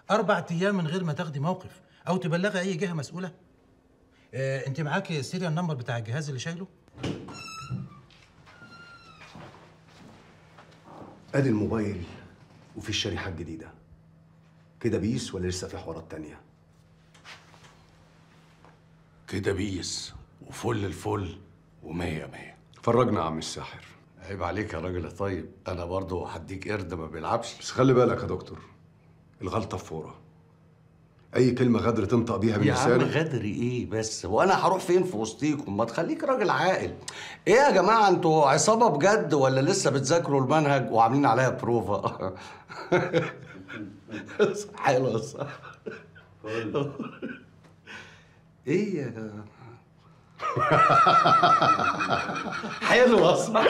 4 أيام من غير ما تاخدي موقف او تبلغي اي جهه مسؤوله؟ انت معاكي السيريال نمبر بتاع الجهاز اللي شايله؟ ادي الموبايل وفي الشريحه الجديده. كده بيس ولا لسه في حوارات تانية؟ كده بيس وفل الفل ومية مية. فرجنا يا عم الساحر. عيب عليك يا راجل يا طيب، انا برضه هديك قرد ما بيلعبش. بس خلي بالك يا دكتور، الغلطه فوره. اي كلمه غدر تنطق بيها من يا عم لسانك. غدري ايه بس؟ وانا هروح فين في وسطيكم؟ ما تخليك راجل عاقل. ايه يا جماعه، انتوا عصابه بجد ولا لسه بتذاكروا المنهج وعاملين عليها بروفا؟ حلوه صح. ايه يا جماعه؟ حلوه صح.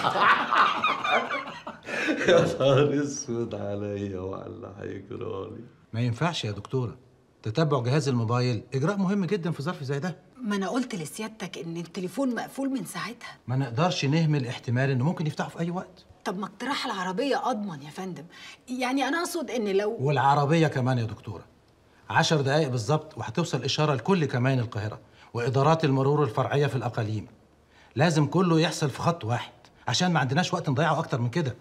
يا نهار اسود عليا وعلى اللي هيجرالي. ما ينفعش يا دكتوره، تتبع جهاز الموبايل اجراء مهم جدا في ظرف زي ده. ما انا قلت لسيادتك ان التليفون مقفول من ساعتها. ما نقدرش نهمل احتمال انه ممكن يفتحه في اي وقت. طب ما اقتراح العربيه اضمن يا فندم، يعني انا اقصد ان لو والعربيه كمان يا دكتوره 10 دقائق بالظبط وهتوصل اشاره لكل كمائن القاهره وادارات المرور الفرعيه في الاقاليم. لازم كله يحصل في خط واحد عشان ما عندناش وقت نضيعه اكتر من كده.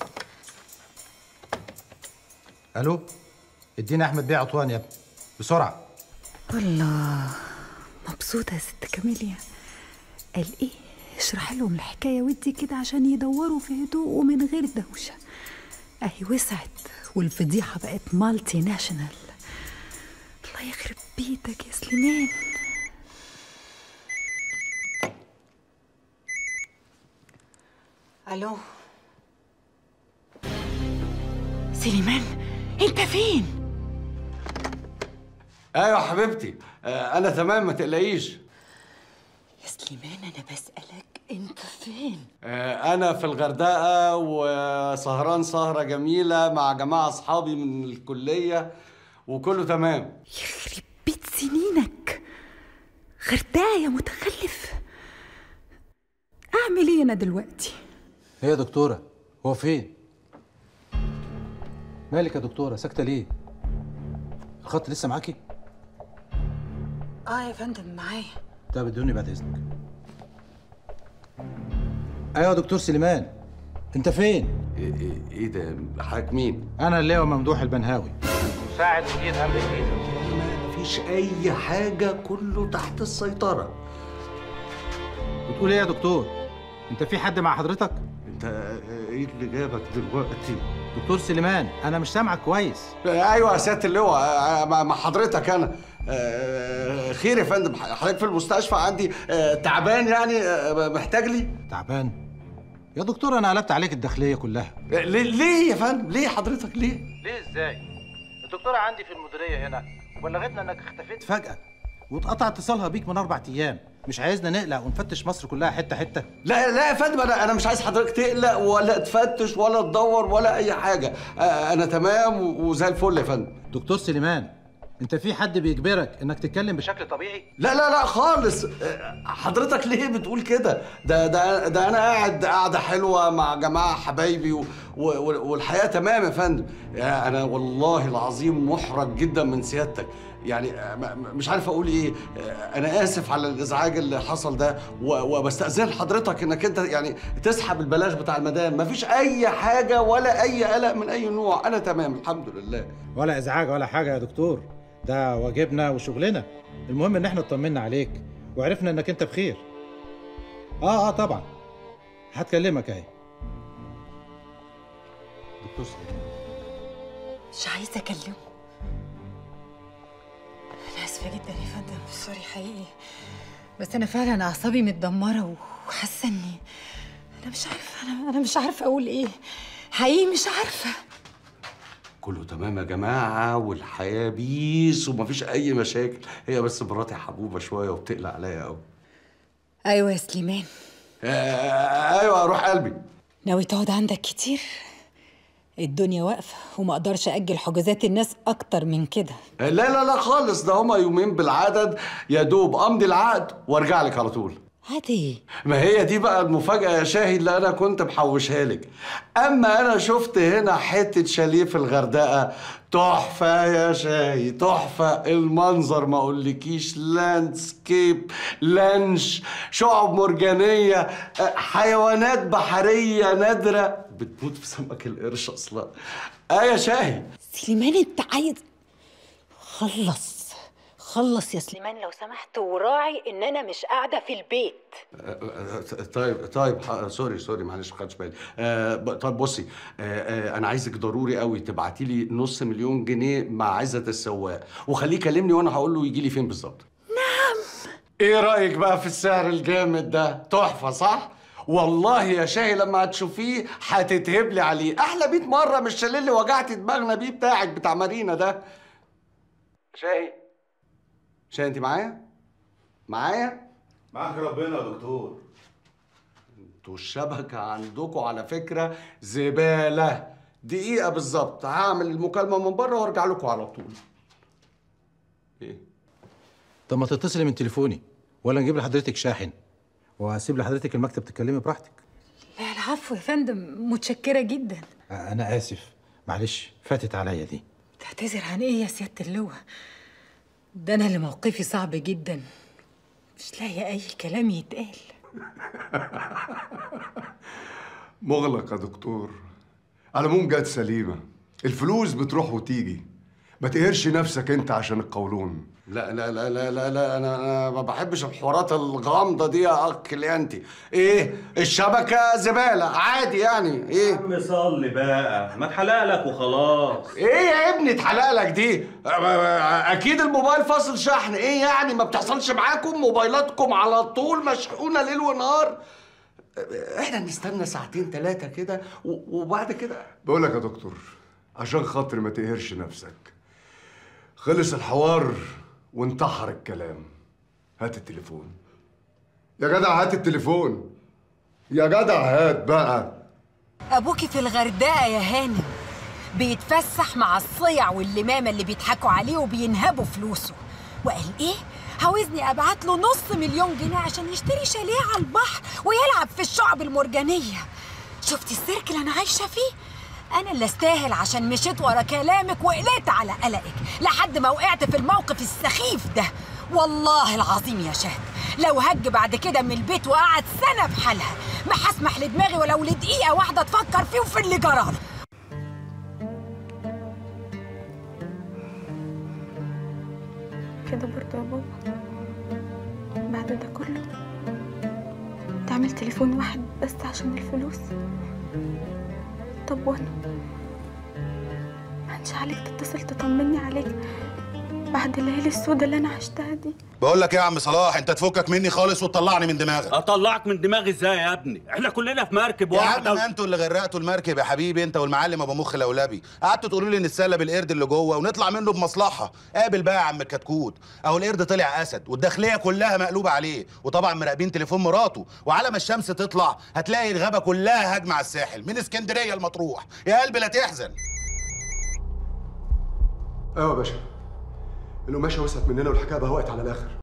الو، ادينا احمد بيه عطوان يا ابني بسرعه. والله مبسوطة يا ست كاميليا. قال ايه؟ اشرح لهم الحكاية ودي كده عشان يدوروا في هدوء ومن غير دوشة. اهي وسعت والفضيحة بقت مالتي ناشونال. الله يخرب بيتك يا سليمان. الو سليمان، انت فين؟ ايوه حبيبتي، انا تمام ما تقلقيش. يا سليمان انا بسألك انت فين؟ انا في الغردقه وسهران سهره جميله مع جماعه اصحابي من الكليه وكله تمام. يخرب بيت سنينك، غردقة يا متخلف. اعمل ايه انا دلوقتي؟ ايه يا دكتوره، هو فين؟ مالك يا دكتوره ساكته ليه؟ الخط لسه معاكي؟ اه يا فندم معايا. طب ادوني بعد اذنك. ايوه يا دكتور سليمان، انت فين؟ ايه ده؟ حضرتك مين؟ انا اللواء ممدوح البنهاوي، مساعد مدير امن الجيزه. مفيش اي حاجه، كله تحت السيطره. بتقول ايه يا دكتور؟ انت في حد مع حضرتك؟ انت ايه اللي جابك دلوقتي؟ دكتور سليمان انا مش سامعك كويس. ايوه يا سياده اللواء، مع حضرتك انا. خير يا فندم، حضرتك في المستشفى عندي تعبان يعني، محتاج لي. تعبان؟ يا دكتور انا قلبت عليك الداخليه كلها. ليه يا فندم؟ ليه حضرتك ليه؟ ليه ازاي؟ الدكتوره عندي في المديريه هنا وبلغتنا انك اختفيت فجاه واتقطع اتصالها بيك من 4 ايام. مش عايزنا نقلق ونفتش مصر كلها حته حته؟ لا يا فندم، انا مش عايز حضرتك تقلق ولا تفتش ولا تدور ولا اي حاجه. انا تمام وزي الفل يا فندم. دكتور سليمان، انت في حد بيجبرك انك تتكلم بشكل طبيعي؟ لا خالص. حضرتك ليه بتقول كده؟ ده انا قاعده حلوه مع جماعه حبايبي والحياه تمام يا فندم. انا والله العظيم محرج جدا من سيادتك، يعني مش عارف اقول ايه. انا اسف على الازعاج اللي حصل ده وبستأذن حضرتك انك انت يعني تسحب البلاغ بتاع المدام. مفيش اي حاجه ولا اي قلق من اي نوع، انا تمام الحمد لله. ولا ازعاج ولا حاجه يا دكتور، ده واجبنا وشغلنا. المهم ان احنا اطمنا عليك وعرفنا انك انت بخير. طبعا هتكلمك اهي. دكتور سليمان مش عايزه اكلمه. انا اسفه جدا يا فندم، سوري حقيقي، بس انا فعلا اعصابي متدمره وحاسه اني انا مش عارفه انا مش عارفه اقول ايه، حقيقي مش عارفه. كله تمام يا جماعه والحياه بيس ومفيش اي مشاكل. هي بس مراتي حبوبه شويه وبتقلق عليا قوي. ايوه يا سليمان. ايوه روح قلبي. ناوي تقعد عندك كتير؟ الدنيا واقفه وما اقدرش اجل حجوزات الناس اكتر من كده. لا خالص، ده هما يومين بالعدد، يا دوب امضي العقد وارجع لك على طول. عادي. ما هي دي بقى المفاجأة يا شاهي اللي أنا كنت محوشها لك. أما أنا شفت هنا حتة شاليه في الغردقة تحفة يا شاهي، تحفة. المنظر ما أقولكيش، لاندسكيب، لانش، شعب مرجانية، حيوانات بحرية نادرة. بتموت في سمك القرش أصلا. يا شاهي. سليمان انت عايز خلص يا سليمان لو سمحت، وراعي ان انا مش قاعده في البيت. طيب سوري معلش ما خدتش بالي. طيب بصي، انا عايزك ضروري قوي تبعتي لي نص مليون جنيه مع عزت السواق، وخليه يكلمني وانا هقول له يجي لي فين بالظبط. نعم. ايه رايك بقى في السعر الجامد ده؟ تحفه صح؟ والله يا شاهي لما هتشوفيه هتتهبلي عليه احلى 100 مره من الشاليه اللي وجعت دماغنا بيه بتاعك بتاع مارينا ده. شاهي انت معايا؟ معاك ربنا يا دكتور. انتوا الشبكة عندكم على فكرة زبالة. دقيقة بالظبط هعمل المكالمة من بره وارجع لكم على طول. ايه؟ طب ما تتصلي من تليفوني ولا نجيب لحضرتك شاحن وهسيب لحضرتك المكتب تتكلمي براحتك. لا العفو يا فندم، متشكره جدا. انا اسف، معلش فاتت عليا دي. تعتذر عن ايه يا سياده اللواء؟ ده انا اللي موقفي صعب جدا، مش لاقيه اي كلام يتقال. مغلق يا دكتور. على العموم جت سليمة، الفلوس بتروح وتيجي. ما تقهرش نفسك انت عشان القولون. لا لا لا لا لا, لا انا ما بحبش الحوارات الغامضة دي يا كليانتي. ايه؟ الشبكة زبالة عادي يعني. ايه؟ يا عم صلي بقى، ما اتحلق لك وخلاص. ايه يا ابني اتحلق لك دي؟ اكيد الموبايل فاصل شحن. ايه يعني ما بتحصلش معاكم؟ موبايلاتكم على طول مشحونة ليل ونهار. احنا نستنى ساعتين 3 كده وبعد كده. بقول لك يا دكتور، عشان خاطر ما تقهرش نفسك، خلص الحوار وانتحر الكلام. هات التليفون يا جدع، هات التليفون يا جدع، هات بقى. ابوكي في الغردقه يا هانم، بيتفسح مع الصيع واللمامه اللي بيضحكوا عليه وبينهبوا فلوسه، وقال ايه؟ عاوزني ابعت له نص مليون جنيه عشان يشتري شاليه على البحر ويلعب في الشعب المرجانيه. شفتي السيرك اللي انا عايشه فيه؟ انا اللي استاهل عشان مشيت ورا كلامك وقلقت على قلقك لحد ما وقعت في الموقف السخيف ده. والله العظيم يا شهد لو هج بعد كده من البيت وقعد سنه بحالها ما هسمح لدماغي ولو لدقيقه واحده تفكر فيه وفي اللي جراله. كده برضه يا بابا؟ بعد ده كله تعمل تليفون واحد بس عشان الفلوس؟ طب وانا ما هنش عليك تتصل تطمني عليك بعد الليالي السوداء اللي انا عشتها دي؟ بقول لك ايه يا عم صلاح، انت تفكك مني خالص وتطلعني من دماغك. اطلعك من دماغي ازاي يا ابني؟ احنا كلنا في مركب واحده. يا عم ما انتوا اللي غرقتوا المركب يا حبيبي، انت والمعلم ابو مخ لولبي. قعدتوا تقولوا لي نتسلى بالقرد اللي جوه ونطلع منه بمصلحه. قابل بقى يا عم الكتكوت، اهو القرد طلع اسد والداخليه كلها مقلوبه عليه، وطبعا مراقبين تليفون مراته، وعلى ما الشمس تطلع هتلاقي الغابه كلها هجمه على الساحل من اسكندريه لمطروح. يا قلبي لا تحزن. ايوه يا باشا، القماشه وسعت مننا والحكايه بهوقت على الاخر.